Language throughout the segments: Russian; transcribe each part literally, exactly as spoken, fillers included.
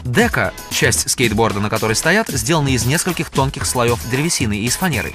Дека, часть скейтборда, на которой стоят, сделана из нескольких тонких слоев древесины и из фанеры.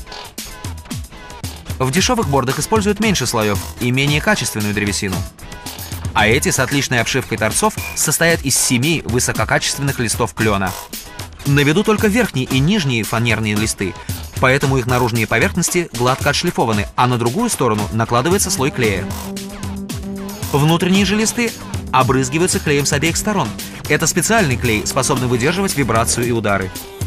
В дешевых бордах используют меньше слоев и менее качественную древесину. А эти с отличной обшивкой торцов состоят из семи высококачественных листов клена. На виду только верхние и нижние фанерные листы, поэтому их наружные поверхности гладко отшлифованы, а на другую сторону накладывается слой клея. Внутренние же листы обрызгиваются клеем с обеих сторон. Это специальный клей, способный выдерживать вибрацию и удары.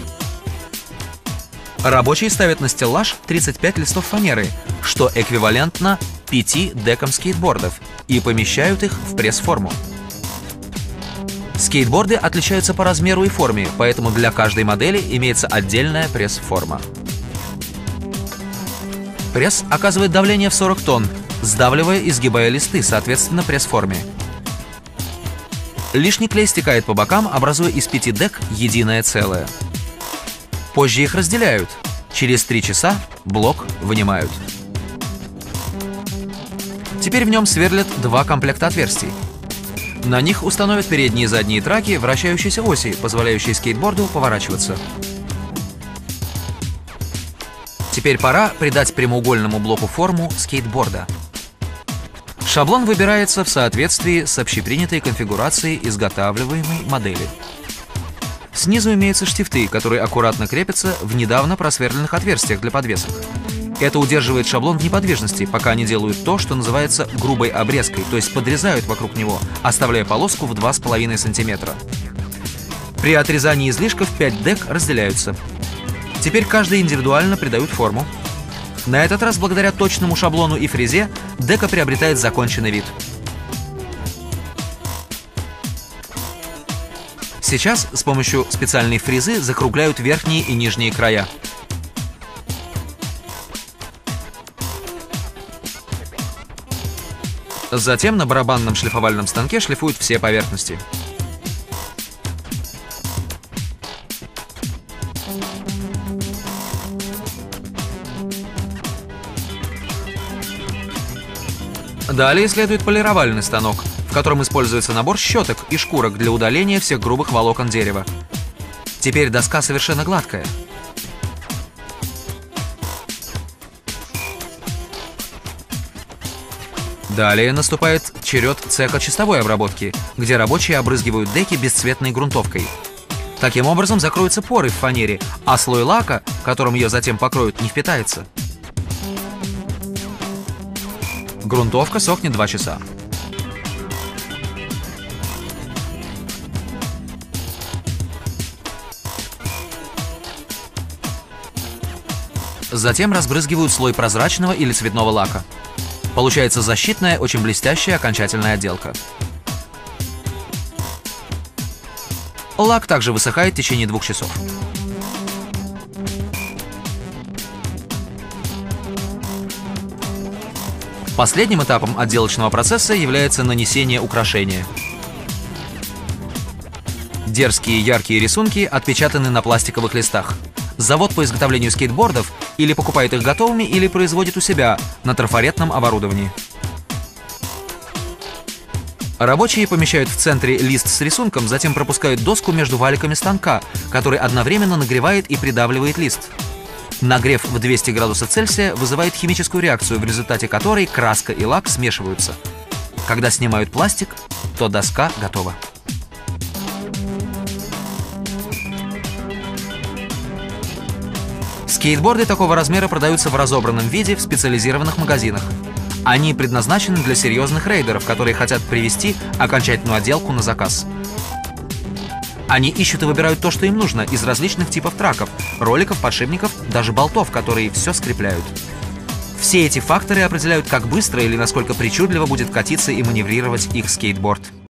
Рабочие ставят на стеллаж тридцать пять листов фанеры, что эквивалентно пяти декам скейтбордов, и помещают их в пресс-форму. Скейтборды отличаются по размеру и форме, поэтому для каждой модели имеется отдельная пресс-форма. Пресс оказывает давление в сорок тонн, сдавливая и сгибая листы, соответственно, пресс-форме. Лишний клей стекает по бокам, образуя из пяти дек единое целое. Позже их разделяют. Через три часа блок вынимают. Теперь в нем сверлят два комплекта отверстий. На них установят передние и задние траки вращающейся оси, позволяющие скейтборду поворачиваться. Теперь пора придать прямоугольному блоку форму скейтборда. Шаблон выбирается в соответствии с общепринятой конфигурацией изготавливаемой модели. Снизу имеются штифты, которые аккуратно крепятся в недавно просверленных отверстиях для подвесок. Это удерживает шаблон в неподвижности, пока они делают то, что называется грубой обрезкой, то есть подрезают вокруг него, оставляя полоску в два с половиной сантиметра. При отрезании излишков пять дек разделяются. Теперь каждый индивидуально придают форму. На этот раз, благодаря точному шаблону и фрезе, дека приобретает законченный вид. Сейчас с помощью специальной фрезы закругляют верхние и нижние края. Затем на барабанном шлифовальном станке шлифуют все поверхности. Далее следует полировальный станок, в котором используется набор щеток и шкурок для удаления всех грубых волокон дерева. Теперь доска совершенно гладкая. Далее наступает черед цеха чистовой обработки, где рабочие обрызгивают деки бесцветной грунтовкой. Таким образом закроются поры в фанере, а слой лака, которым ее затем покроют, не впитается. Грунтовка сохнет два часа. Затем разбрызгивают слой прозрачного или цветного лака. Получается защитная, очень блестящая окончательная отделка. Лак также высыхает в течение двух часов. Последним этапом отделочного процесса является нанесение украшения. Дерзкие яркие рисунки отпечатаны на пластиковых листах. Завод по изготовлению скейтбордов или покупает их готовыми, или производит у себя на трафаретном оборудовании. Рабочие помещают в центре лист с рисунком, затем пропускают доску между валиками станка, который одновременно нагревает и придавливает лист. Нагрев в двести градусов Цельсия вызывает химическую реакцию, в результате которой краска и лак смешиваются. Когда снимают пластик, то доска готова. Скейтборды такого размера продаются в разобранном виде в специализированных магазинах. Они предназначены для серьезных рейдеров, которые хотят привезти окончательную отделку на заказ. Они ищут и выбирают то, что им нужно, из различных типов траков, роликов, подшипников, даже болтов, которые все скрепляют. Все эти факторы определяют, как быстро или насколько причудливо будет катиться и маневрировать их скейтборд.